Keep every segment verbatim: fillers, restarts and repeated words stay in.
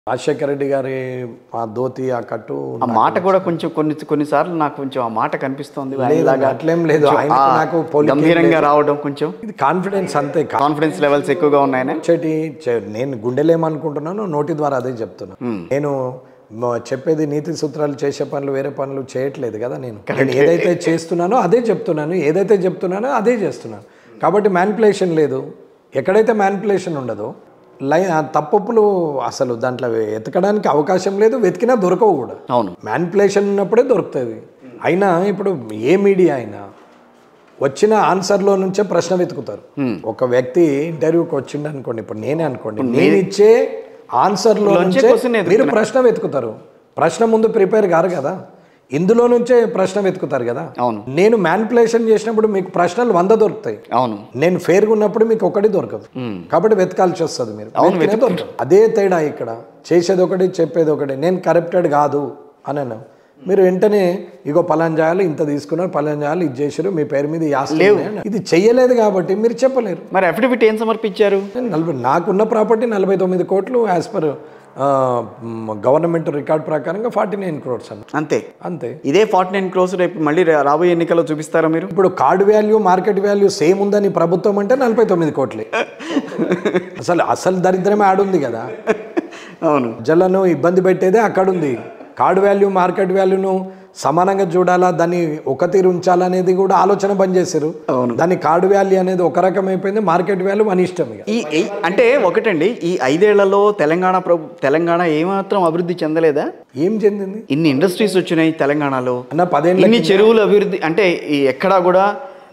రాజశేఖర రెడ్డి గారి ఆ ధోతి ఆ కట్టు ఆ మాట కూడా కొంచెం కొన్ని కొన్నిసార్లు నాకు కొంచెం ఆ మాట కనిపిస్తుంది అట్లేం లేదు ఆయన నాకు గంభీరంగా రావడం కొంచెం ఇది కాన్ఫిడెన్స్ అంతే కాన్ఫిడెన్స్ లెవెల్స్ ఎక్కువగా ఉన్నాయనే చెటి నేను గుండెలేమనుకుంటున్నాను నోటి ద్వారా అదే చెప్తున్నాను నేను చెప్పేది నీతి సూత్రాలు చేసే పనులు వేరే పనులు చేయట్లేదు కదా నేను నేను ఏదైతే చేస్తున్నానో అదే చెప్తున్నాను ఏదైతే చెప్తున్నానో అదే చేస్తున్నాను కాబట్టి మ్యానిపులేషన్ లేదు ఎక్కడైతే మ్యానిపులేషన్ ఉండదో లై తప్పులు అసలు దాంట్లో వెతకడానికి అవకాశం లేదు వెతికినా దొరకవు కూడా అవును మ్యానిపులేషన్ ఉన్నప్పుడే దొరుకుతుంది అయినా ఇప్పుడు ఏ మీడియా అయినా వచ్చిన ఆన్సర్లో నుంచే ప్రశ్న వెతుకుతారు ఒక వ్యక్తి ఇంటర్వ్యూకి వచ్చిండు అనుకోండి ఇప్పుడు నేనే అనుకోండి నేను ఇచ్చే ఆన్సర్లో నుంచే మీరు ప్రశ్న వెతుకుతారు ప్రశ్న ముందు ప్రిపేర్ కారు కదా ఇందులో నుంచే ప్రశ్న వెతుకుతారు కదా అవును నేను మ్యానిపులేషన్ చేసినప్పుడు మీకు ప్రశ్నలు వంద దొరుకుతాయి అవును నేను ఫేర్గా ఉన్నప్పుడు మీకు ఒకటి దొరకదు కాబట్టి వెతకాల్సి వస్తుంది మీరు దొరకదు అదే తేడా ఇక్కడ చేసేది ఒకటి చెప్పేది ఒకటి నేను కరప్టెడ్ కాదు అని మీరు వెంటనే ఇగో పలాన్ చేయాలి ఇంత తీసుకున్నారు పలాన్ చేయాలి ఇది చేసారు మీ పేరు మీద లేవు ఇది చెయ్యలేదు కాబట్టి మీరు చెప్పలేరు మరి అఫిడవిట్ ఏం సమర్పించారు నలభై నాకున్న ప్రాపర్టీ నలభై తొమ్మిది కోట్లు యాజ్ పర్ గవర్నమెంట్ రికార్డ్ ప్రకారంగా ఫార్టీ నైన్ క్రోర్స్ అని అంతే అంతే ఇదే ఫార్టీ నైన్ క్రోర్స్ రేపు మళ్ళీ రాబోయే ఎన్నికల్లో చూపిస్తారా మీరు ఇప్పుడు card value market value same ఉందని ప్రభుత్వం అంటే నలభై తొమ్మిది కోట్లే అసలు అసలు దరిద్రమే ఆడుంది కదా అవును జలను ఇబ్బంది పెట్టేదే అక్కడ ఉంది కార్డు వాల్యూ మార్కెట్ వాల్యూను సమానంగా చూడాలా దాన్ని ఒక తీరు ఉంచాలనేది కూడా ఆలోచన బంద్ చేశారు దాని కార్డు వాల్యూ అనేది ఒక రకం అయిపోయింది మార్కెట్ వాల్యూ మన ఇష్టం ఈ అంటే ఒకటండి ఈ ఐదేళ్లలో తెలంగాణ ప్రభు తెలంగాణ ఏమాత్రం అభివృద్ధి చెందలేదా ఏం చెందింది ఇన్ని ఇండస్ట్రీస్ వచ్చినాయి తెలంగాణలో అన్న పదేళ్ళు ఇన్ని చెరువులు అభివృద్ధి అంటే ఎక్కడా కూడా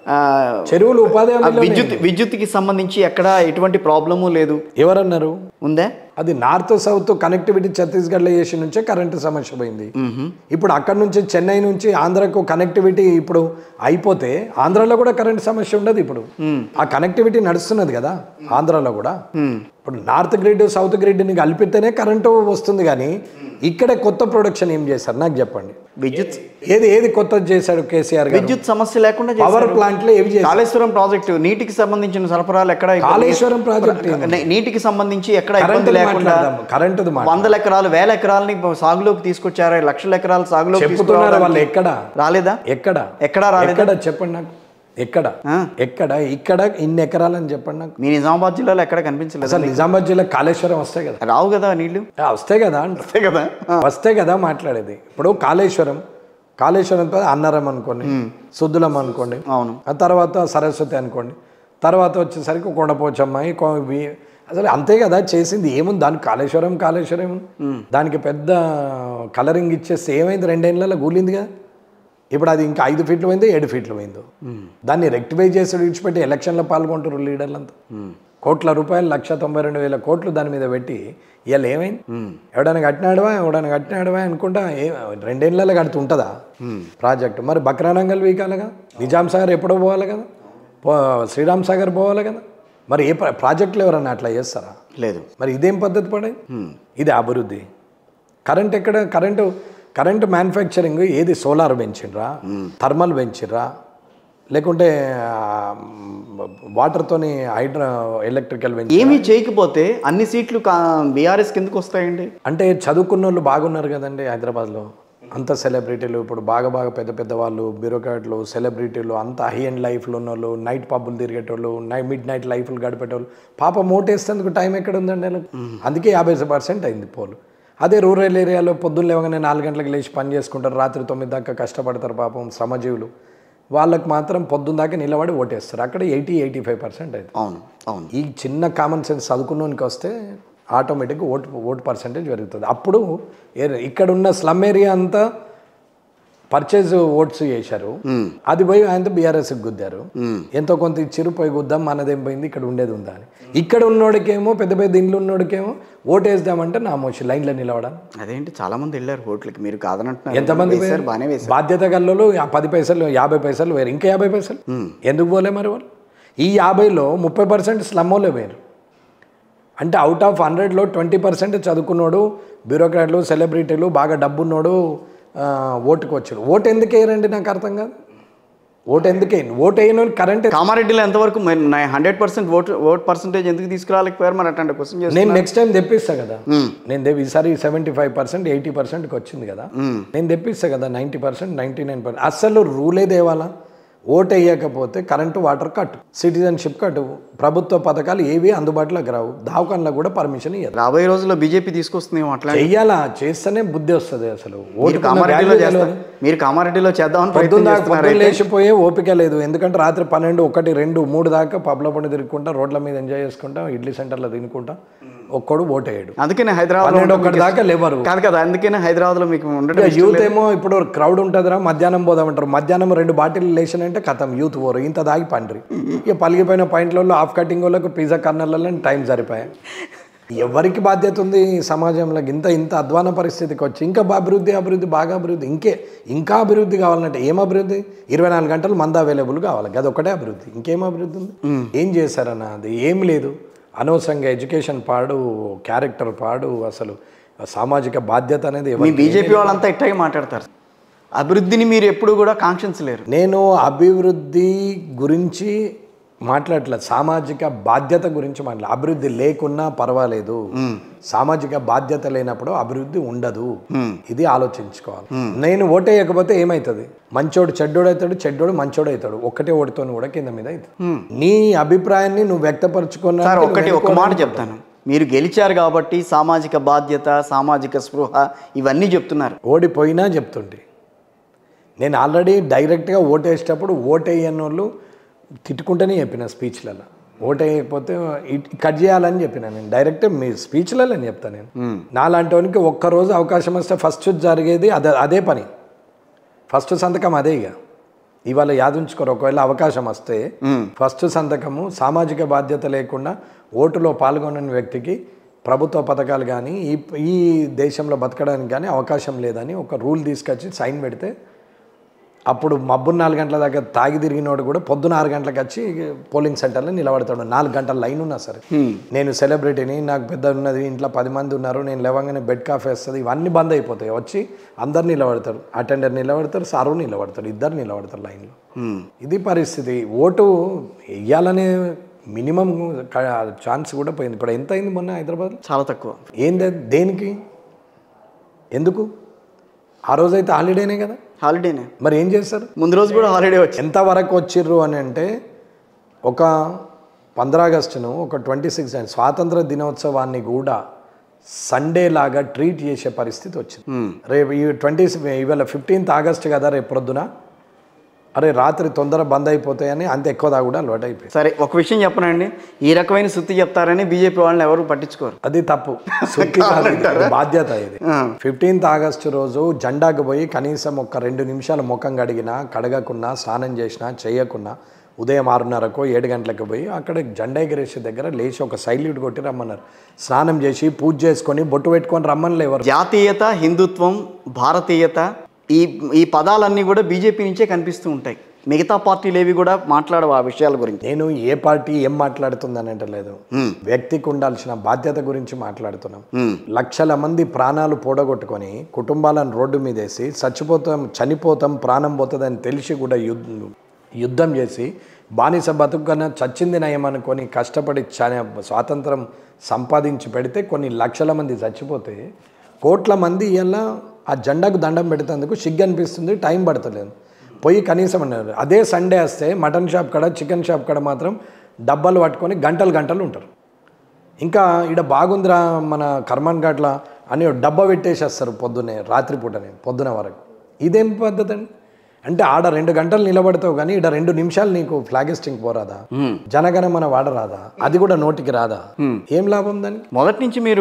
చెరువులు ఉపాధి విద్యుత్ విద్యుత్కి సంబంధించి ఎక్కడ ఎటువంటి ప్రాబ్లము లేదు ఎవరన్నారు ఉందా అది నార్త్ సౌత్ కనెక్టివిటీ ఛత్తీస్గఢ్లో చేసి నుంచే కరెంటు సమస్య పోయింది ఇప్పుడు అక్కడ నుంచి చెన్నై నుంచి ఆంధ్రకు కనెక్టివిటీ ఇప్పుడు అయిపోతే ఆంధ్రాలో కూడా కరెంట్ సమస్య ఉండదు ఇప్పుడు ఆ కనెక్టివిటీ నడుస్తున్నది కదా ఆంధ్రాలో కూడా ఇప్పుడు నార్త్ గ్రిడ్ సౌత్ గ్రిడ్ని కలిపితేనే కరెంటు వస్తుంది కానీ ఇక్కడే కొత్త ప్రొడక్షన్ ఏం చేశారు నాకు చెప్పండి విద్యుత్ ఏది ఏది కొత్తది చేశాడు కేసీఆర్ విద్యుత్ సమస్య లేకుండా పవర్ ప్లాంట్లు ఏవి చేశారు కాళేశ్వరం ప్రాజెక్టు నీటికి సంబంధించిన సరఫరాలు ఎక్కడ కాళేశ్వరం ప్రాజెక్టు నీటికి సంబంధించి ఎక్కడ ఇబ్బంది లేకుండా కరెంటు వందల ఎకరాలు వేల ఎకరాలని సాగులోకి తీసుకొచ్చారా లక్షల ఎకరాలు సాగులోకి చెప్తున్నారు వాళ్ళు ఎక్కడ రాలేదా ఎక్కడ ఎక్కడ రాలేదా చెప్పండి నాకు ఎక్కడ ఎక్కడ ఇక్కడ ఇన్ని ఎకరాలని చెప్పండి నాకు మీ నిజామాబాద్ జిల్లాలో ఎక్కడ కనిపించలేదు అసలు నిజామాబాద్ జిల్లా కాళేశ్వరం వస్తాయి కదా రావు కదా నీళ్లు వస్తాయి కదా వస్తాయి కదా వస్తాయి కదా మాట్లాడేది ఇప్పుడు కాళేశ్వరం కాళేశ్వరం అన్నారం అనుకోండి సుద్దులం అనుకోండి అవును ఆ తర్వాత సరస్వతి అనుకోండి తర్వాత వచ్చేసరికి కొండపోచమ్మాయి అసలు అంతే కదా చేసింది ఏముంది దానికి కాళేశ్వరం కాళేశ్వరం ఏముంది దానికి పెద్ద కలరింగ్ ఇచ్చేస్తే ఏమైంది రెండేళ్లలో కూలింది కదా ఇప్పుడు అది ఇంకా ఐదు ఫీట్లు పోయిందో ఏడు ఫీట్లు పోయిందో దాన్ని రెక్టిఫై చేసి విడిచిపెట్టి ఎలక్షన్లో పాల్గొంటారు లీడర్లంతా కోట్ల రూపాయలు లక్ష తొంభై రెండు వేల కోట్లు దాని మీద పెట్టి ఇవాళ ఏమైంది ఎవడైనా కట్టినాడవా ఎవడైనా కట్టినాడవా అనుకుంటా ఏ రెండేళ్లలో కడుతుంటుందా ప్రాజెక్టు మరి బక్రానంగల్ వీకాలిగా నిజాం సాగర్ ఎప్పుడో పోవాలి కదా శ్రీరామ్ సాగర్ పోవాలి కదా మరి ఏ ప్రాజెక్టులు ఎవరన్నా అట్లా చేస్తారా లేదు మరి ఇదేం పద్ధతి పడే ఇది అభివృద్ధి కరెంట్ ఎక్కడ కరెంటు కరెంట్ మ్యానుఫ్యాక్చరింగ్ ఏది సోలార్ పెంచిర్రా థర్మల్ పెంచిర్రా లేకుంటే వాటర్తోని హైడ్రో ఎలక్ట్రికల్ పెంచి ఏమీ చేయకపోతే అన్ని సీట్లు బీఆర్ఎస్ కిందకు వస్తాయండి అంటే చదువుకున్న వాళ్ళు బాగున్నారు కదండి హైదరాబాద్లో అంత సెలబ్రిటీలు ఇప్పుడు బాగా బాగా పెద్ద పెద్ద వాళ్ళు బ్యూరోక్రాట్లు సెలబ్రిటీలు అంత హై అండ్ లైఫ్లో ఉన్న వాళ్ళు నైట్ పబ్బులు తిరిగేటోళ్ళు నై మిడ్ నైట్ లైఫ్లు గడిపేటోళ్ళు పాప మోటేస్తేందుకు టైం ఎక్కడ ఉందండి అందుకే యాభై పర్సెంట్ అయింది పోలు అదే రూరల్ ఏరియాలో పొద్దున్న లేవగానే నాలుగు గంటలకు లేచి పని చేసుకుంటారు రాత్రి తొమ్మిది దాకా కష్టపడతారు పాపం శ్రమజీవులు వాళ్ళకి మాత్రం పొద్దున్న దాకా నిలబడి ఓటేస్తారు అక్కడ ఎయిటీ ఎయిటీ ఫైవ్ పర్సెంట్ అయింది అవును అవును ఈ చిన్న కామన్ సెన్స్ చదువుకున్నోనికి వస్తే ఆటోమేటిక్గా ఓటు ఓటు పర్సెంటేజ్ పెరుగుతుంది అప్పుడు ఇక్కడ ఉన్న స్లమ్ ఏరియా అంతా పర్చేజ్ ఓట్స్ చేశారు అది పోయి ఆయనతో బీఆర్ఎస్కి గుద్దారు ఎంతో కొంత ఇచ్చిరు పోయి గుద్దాం మనదేం పోయింది ఇక్కడ ఉండేది ఉందా అని ఇక్కడ ఉన్నోడికేమో పెద్ద పెద్ద ఇండ్లు ఉన్నోడికేమో ఓటు వేద్దామంటే నా మోసి లైన్లో నిలవడం అదేంటి చాలా మంది వెళ్ళారు ఓట్లకి మీరు కాదనంటున్నారు ఎంతమంది బాధ్యత గల్లోలు పది పైసలు యాభై పైసలు వేరు ఇంకా యాభై పైసలు ఎందుకు పోలే మరి వాళ్ళు ఈ యాభైలో ముప్పై పర్సెంట్ స్లమ్మోలే వేరు అంటే అవుట్ ఆఫ్ హండ్రెడ్లో ట్వంటీ పర్సెంట్ చదువుకున్నాడు బ్యూరోక్రాట్లు సెలబ్రిటీలు బాగా డబ్బున్నోడు ఓటుకు వచ్చాడు ఓటు ఎందుకు వేయరండి నాకు అర్థం కాదు ఓటు ఎందుకే ఓటు అయిన కరెంట్. కామారెడ్డిలో ఎంతవరకు hundred percent vote vote percentage ఎందుకు తీసుకురాలేకపోయారు మరి అట్లాంటి క్వశ్చన్ చేసి? నేను నెక్స్ట్ టైం తెప్పిస్తా కదా. నేను తెప్పి ఈసారి సెవెంటీ ఫైవ్ పర్సెంట్ ఎయిటీ పర్సెంట్కి వచ్చింది కదా, నేను తెప్పిస్తా కదా ninety percent ninety nine percent అస్సలు రూలే దేవాలా. ఓటు వేయకపోతే current water cut, citizenship cut, ప్రభుత్వ పథకాలు ఏవి అందుబాటులోకి రావు, దావకాన్లో కూడా పర్మిషన్ ఇవ్వదు. రాబోయే రోజుల్లో బీజేపీ తీసుకొస్తుందేమో అట్లా చెయ్యాలా, చేస్తేనే బుద్ధి వస్తుంది. అసలు ఓటు కామారెడ్డిలో చేస్తారు, మీరు కామారెడ్డిలో చేద్దామని పొద్దున్న లేచిపోయే ఓపిక లేదు. ఎందుకంటే రాత్రి పన్నెండు ఒకటి రెండు మూడు దాకా పబ్ల పండు తిరుగుకుంటా, రోడ్ల మీద ఎంజాయ్ చేసుకుంటాం, ఇడ్లీ సెంటర్లో తినుకుంటా, ఒక్కడు ఓటేయడు. అందుకనే హైదరాబాద్ ఒకటి దాకా లేవరు కాదు కదా, అందుకనే హైదరాబాద్ లో మీకు యూత్ ఏమో ఇప్పుడు క్రౌడ్ ఉంటుందిరా మధ్యాహ్నం పోదామంటారు, మధ్యాహ్నం రెండు బాటిల్ లేషన్ అంటే కథం యూత్ పోరు, ఇంత దాగి పండ్రి. ఇక పలిగిపోయిన పాయింట్లలో ఆఫ్ కటింగ్ వాళ్ళకు పిజ్జా కార్నర్లలో టైం సరిపోయాయి. ఎవరికి బాధ్యత ఉంది సమాజంలో? ఇంత ఇంత అధ్వాన పరిస్థితికి వచ్చి ఇంకా అభివృద్ధి అభివృద్ధి బాగా అభివృద్ధి, ఇంకే ఇంకా అభివృద్ధి కావాలంటే ఏం అభివృద్ధి? ఇరవై నాలుగు గంటలు మంద అవైలబుల్ కావాలి, అది ఒకటే అభివృద్ధి. ఇంకేం అభివృద్ధి ఉంది? ఏం చేశారన్న అది ఏం లేదు. అనవసరంగా ఎడ్యుకేషన్ పాడు, క్యారెక్టర్ పాడు, అసలు సామాజిక బాధ్యత అనేది. బీజేపీ వాళ్ళంతా ఇట్టాగే మాట్లాడతారు. అభివృద్ధిని మీరు ఎప్పుడు కూడా కాంక్షించలేరు. నేను అభివృద్ధి గురించి మాట్లాడలేదు, సామాజిక బాధ్యత గురించి మాట్లాడలేదు. అభివృద్ధి లేకున్నా పర్వాలేదు, సామాజిక బాధ్యత లేనప్పుడు అభివృద్ధి ఉండదు. ఇది ఆలోచించుకోవాలి. నేను ఓటేయకపోతే ఏమవుతుంది? మంచోడు చెడ్డోడు అవుతాడు, చెడ్డోడు మంచోడు అవుతాడు. ఒక్కటే ఓటుతో కూడా కింద మీద అవుతుంది. నీ అభిప్రాయాన్ని నువ్వు వ్యక్తపరచుకున్నా. ఒకటి ఒక మాట చెప్తాను, మీరు గెలిచారు కాబట్టి సామాజిక బాధ్యత, సామాజిక స్పృహ ఇవన్నీ చెప్తున్నారు. ఓడిపోయినా చెప్తుంటే నేను ఆల్రెడీ డైరెక్ట్గా ఓటేసేటప్పుడు ఓటేయని వాళ్ళు తిట్టుకుంటేనే చెప్పిన స్పీచ్లలో. ఓటు వేయకపోతే కట్ చేయాలని చెప్పిన నేను డైరెక్ట్ మీ స్పీచ్లలో నేను చెప్తాను. నేను నాలాంటి వానికి ఒక్కరోజు అవకాశం వస్తే ఫస్ట్ జరిగేది అదే అదే పని, ఫస్ట్ సంతకం అదే. ఇక ఇవాళ యాదుంచుకోరు, ఒకవేళ అవకాశం వస్తే ఫస్ట్ సంతకము సామాజిక బాధ్యత లేకుండా ఓటులో పాల్గొనని వ్యక్తికి ప్రభుత్వ పథకాలు కానీ ఈ ఈ దేశంలో బతకడానికి కానీ అవకాశం లేదని ఒక రూల్ తీసుకొచ్చి సైన్ పెడితే అప్పుడు మబ్బు నాలుగు గంటల దాకా తాగి తిరిగినోడు కూడా పొద్దున ఆరు గంటలకు వచ్చి పోలింగ్ సెంటర్లో నిలబడతాడు. నాలుగు గంటల లైన్ ఉన్నా సరే, నేను సెలబ్రిటీని, నాకు పెద్ద ఉన్నది, ఇంట్లో పది మంది ఉన్నారు, నేను లేవగానే బెడ్ కాఫీ వస్తుంది, ఇవన్నీ బంద్ అయిపోతాయి. వచ్చి అందరు నిలబడతారు, అటెండర్ నిలబడతారు, సారు నిలబడతారు, ఇద్దరు నిలబడతారు లైన్లో. ఇది పరిస్థితి. ఓటు వెయ్యాలనే మినిమం ఛాన్స్ కూడా పోయింది. ఇప్పుడు ఎంత అయింది మొన్న హైదరాబాద్? చాలా తక్కువ. ఏంది దేనికి? ఎందుకు? ఆ రోజైతే హాలిడేనే కదా. హాలిడేనే, మరి ఏం చేస్తారు? ముందు రోజు కూడా హాలిడే వచ్చి ఎంతవరకు వచ్చిర్రు అని అంటే, ఒక పంద్రా ఆగస్టును ఒక ట్వంటీ సిక్స్ స్వాతంత్ర దినోత్సవాన్ని కూడా సండే లాగా ట్రీట్ చేసే పరిస్థితి వచ్చింది. రేపు ఈ ట్వంటీ ఇవాళ ఫిఫ్టీన్త్ ఆగస్ట్ కదా, రేపు ప్రొద్దున అరే రాత్రి తొందర బంద్ అయిపోతాయని అంత ఎక్కువ దా కూడా అలవాటు అయిపోయింది. సరే ఒక విషయం చెప్పనండి, ఈ రకమైన సుత్తి చెప్తారని బీజేపీ వాళ్ళని ఎవరు పట్టించుకోరు. అది తప్పు, సుత్తి బాధ్యత. ఇది ఫిఫ్టీన్త్ ఆగస్టు రోజు జెండాకు పోయి కనీసం ఒక రెండు నిమిషాలు ముఖం కడిగినా, కడగకున్నా, స్నానం చేసినా, చేయకున్నా ఉదయం ఆరున్నరకు ఏడు గంటలకు పోయి అక్కడ జెండా ఎగరేసే దగ్గర లేచి ఒక సైల్యూట్ కొట్టి రమ్మన్నారు. స్నానం చేసి పూజ చేసుకొని బొట్టు పెట్టుకొని రమ్మని లేవరు. జాతీయత, హిందుత్వం, భారతీయత ఈ ఈ పదాలన్నీ కూడా బీజేపీ నుంచే కనిపిస్తూ ఉంటాయి. మిగతా పార్టీలు ఏవి కూడా మాట్లాడవు ఆ విషయాల గురించి. నేను ఏ పార్టీ ఏం మాట్లాడుతుందని అంటే లేదు, వ్యక్తికి ఉండాల్సిన బాధ్యత గురించి మాట్లాడుతున్నాం. లక్షల మంది ప్రాణాలు పోడగొట్టుకొని కుటుంబాలను రోడ్డు మీద వేసి చచ్చిపోతాం, చనిపోతాం, ప్రాణం పోతుందని తెలిసి కూడా యుద్ధం యుద్ధం చేసి బానిస బతుకన్నా చచ్చింది నయమనుకొని కష్టపడి స్వాతంత్రం సంపాదించి పెడితే కొన్ని లక్షల మంది చచ్చిపోతే కోట్ల మంది ఇలా ఆ జెండాకు దండం పెడేందుకు సిగ్గు అనిపిస్తుంది, టైం పడతలేదు. పోయి కనీసం అన్నారు. అదే సండే వస్తే మటన్ షాప్ కాడ, చికెన్ షాప్ కాడ మాత్రం డబ్బాలు పట్టుకొని గంటలు గంటలు ఉంటారు. ఇంకా ఇక్కడ బాగుందిరా మన కర్మాన్ ఘాట్ల అని డబ్బా పెట్టేసేస్తారు పొద్దున్నే, రాత్రిపూటనే పొద్దున వరకు. ఇదేం పద్ధతి అండి? అంటే ఆడ రెండు గంటలు నిలబడతావు కానీ ఇక్కడ రెండు నిమిషాలు నీకు ఫ్లాగిస్టింగ్ పోరాదా? జనగణ మన వాడరాదా? అది కూడా నోటికి రాదా? ఏం లాభం దానికి? మొదటి నుంచి మీరు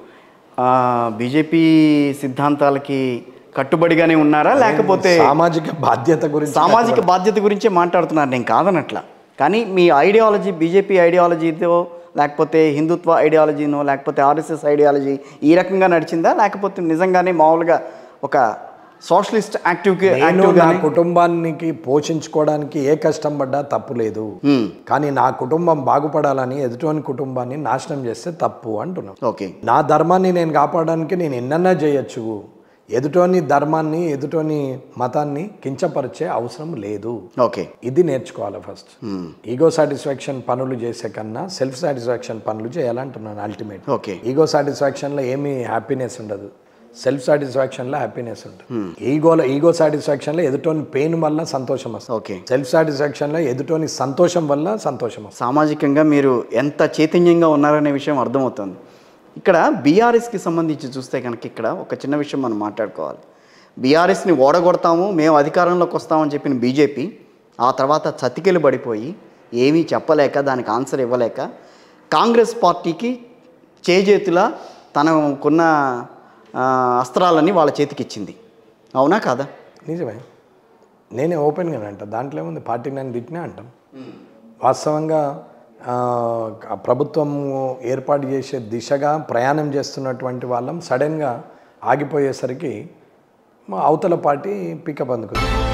బీజేపీ సిద్ధాంతాలకి కట్టుబడిగానే ఉన్నారా, లేకపోతే సామాజిక బాధ్యత గురించి సామాజిక బాధ్యత గురించే మాట్లాడుతున్నారు? నేను కాదనట్లా, కానీ మీ ఐడియాలజీ బీజేపీ ఐడియాలజీతో, లేకపోతే హిందుత్వ ఐడియాలజీనో, లేకపోతే ఆర్ఎస్ఎస్ ఐడియాలజీ ఈ రకంగా నడిచిందా, లేకపోతే నిజంగానే మామూలుగా ఒక సోషలిస్ట్ యాక్టివ్కి నా కుటుంబానికి పోషించుకోవడానికి ఏ కష్టం పడ్డా తప్పు లేదు, కానీ నా కుటుంబం బాగుపడాలని ఎదుటి కుటుంబాన్ని నాశనం చేస్తే తప్పు అంటున్నాను. ఓకే, నా ధర్మాన్ని నేను కాపాడడానికి నేను ఎన్నన్నా చేయొచ్చు, ఎదుటోని ధర్మాన్ని ఎదుటోని మతాన్ని కించపరిచే అవసరం లేదు. ఓకే, ఇది నేర్చుకోవాలి ఫస్ట్. ఈగో సాటిస్ఫాక్షన్ పనులు చేసే కన్నా సెల్ఫ్ సాటిస్ఫాక్షన్ పనులు చేయాలంటున్నాను అల్టిమేట్. ఓకే, ఈగో సాటిస్ఫాక్షన్లో ఏమీ హ్యాపీనెస్ ఉండదు, సెల్ఫ్ సాటిస్ఫాక్షన్లో హ్యాపీనెస్ ఉంటుంది. ఈగోలో ఈగో సాటిస్ఫాక్షన్లో ఎదుటోని పెయిన్ వల్ల సంతోషం వస్తుంది. ఓకే, సెల్ఫ్ సాటిస్ఫాక్షన్లో ఎదుటోని సంతోషం వల్ల సంతోషం వస్తుంది. సామాజికంగా మీరు ఎంత చైతన్యంగా ఉన్నారనే విషయం అర్థమవుతుంది. ఇక్కడ బీఆర్ఎస్కి సంబంధించి చూస్తే కనుక ఇక్కడ ఒక చిన్న విషయం మనం మాట్లాడుకోవాలి. బీఆర్ఎస్ని ఓడగొడతాము, మేము అధికారంలోకి వస్తామని చెప్పిన బీజేపీ ఆ తర్వాత చతికిలు పడిపోయి ఏమీ చెప్పలేక దానికి ఆన్సర్ ఇవ్వలేక కాంగ్రెస్ పార్టీకి చేజేతులా తనకున్న అస్త్రాలన్నీ వాళ్ళ చేతికి ఇచ్చింది. అవునా కాదా? నిజమే, నేనే ఓపెన్గా అంట, దాంట్లో ఏముంది, పార్టీ నన్ను తిట్టినా అంటాం. వాస్తవంగా ప్రభుత్వం ఏర్పాటు చేసే దిశగా ప్రయాణం చేస్తున్నటువంటి వాళ్ళం సడన్గా ఆగిపోయేసరికి మా అవతల పార్టీ పికప్ అందుకుంది.